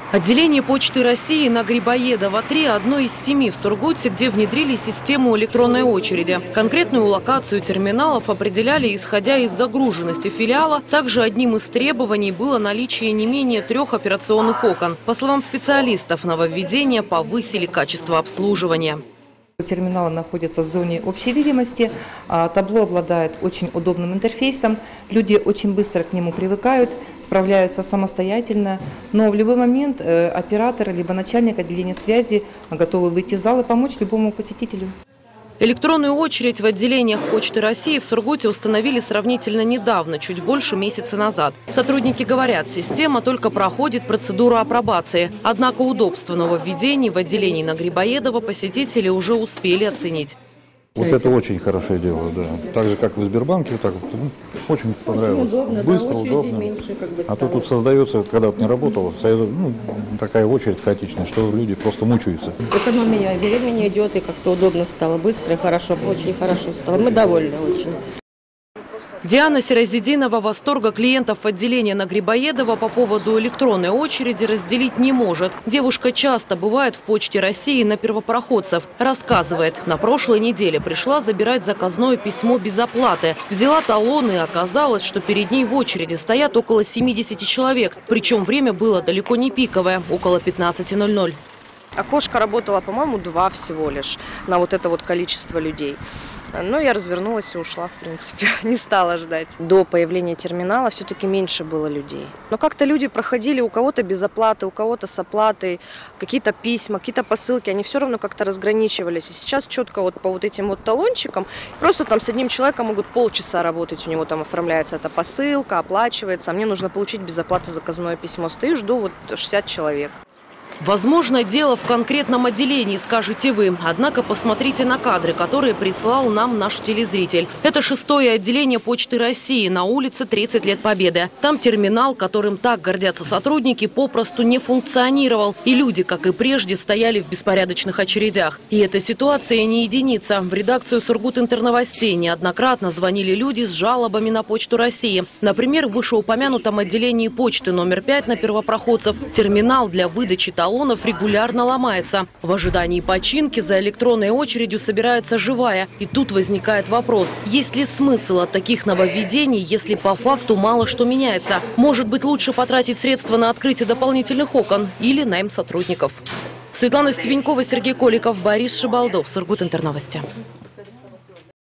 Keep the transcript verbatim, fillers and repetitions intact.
Отделение Почты России на Грибоедова три – одно из семи в Сургуте, где внедрили систему электронной очереди. Конкретную локацию терминалов определяли, исходя из загруженности филиала. Также одним из требований было наличие не менее трех операционных окон. По словам специалистов, нововведения повысили качество обслуживания. Терминал находится в зоне общей видимости, табло обладает очень удобным интерфейсом, люди очень быстро к нему привыкают, справляются самостоятельно, но в любой момент оператор либо начальник отделения связи готовы выйти в зал и помочь любому посетителю. Электронную очередь в отделениях Почты России в Сургуте установили сравнительно недавно, чуть больше месяца назад. Сотрудники говорят, система только проходит процедуру апробации. Однако удобство нововведений в отделении на Грибоедова посетители уже успели оценить. Вот это очень хорошее дело, да. Так же, как в Сбербанке, вот так вот, ну, очень понравилось. Очень удобно, быстро, да, удобно. Меньше, как бы, а то тут создается, когда вот не работало, ну, такая очередь хаотичная, что люди просто мучаются. Экономия времени идет, и как-то удобно стало, быстро и хорошо, очень хорошо стало. Мы довольны очень. Диана Сиразидинова восторга клиентов отделения на Грибоедова по поводу электронной очереди разделить не может. Девушка часто бывает в Почте России на первопроходцев. Рассказывает, на прошлой неделе пришла забирать заказное письмо без оплаты. Взяла талоны, и оказалось, что перед ней в очереди стоят около семидесяти человек. Причем время было далеко не пиковое, около пятнадцати ноль-ноль. Окошко работало, по-моему, два всего лишь на вот это вот количество людей. Но я развернулась и ушла, в принципе, не стала ждать. До появления терминала все-таки меньше было людей. Но как-то люди проходили, у кого-то без оплаты, у кого-то с оплатой, какие-то письма, какие-то посылки, они все равно как-то разграничивались. И сейчас четко вот по вот этим вот талончикам, просто там с одним человеком могут полчаса работать, у него там оформляется эта посылка, оплачивается, а мне нужно получить без оплаты заказное письмо. Стою, жду вот шестьдесят человек. Возможно, дело в конкретном отделении, скажете вы. Однако посмотрите на кадры, которые прислал нам наш телезритель. Это шестое отделение Почты России на улице тридцать лет Победы. Там терминал, которым так гордятся сотрудники, попросту не функционировал. И люди, как и прежде, стояли в беспорядочных очередях. И эта ситуация не единица. В редакцию Сургут-Интерновостей неоднократно звонили люди с жалобами на Почту России. Например, в вышеупомянутом отделении почты номер пять на первопроходцев терминал для выдачи талонов талонов регулярно ломается. В ожидании починки за электронной очередью собирается живая. И тут возникает вопрос, есть ли смысл от таких нововведений, если по факту мало что меняется? Может быть, лучше потратить средства на открытие дополнительных окон или найм сотрудников? Светлана Стебенькова, Сергей Коликов, Борис Шибалдов, Сургут-Интерновости.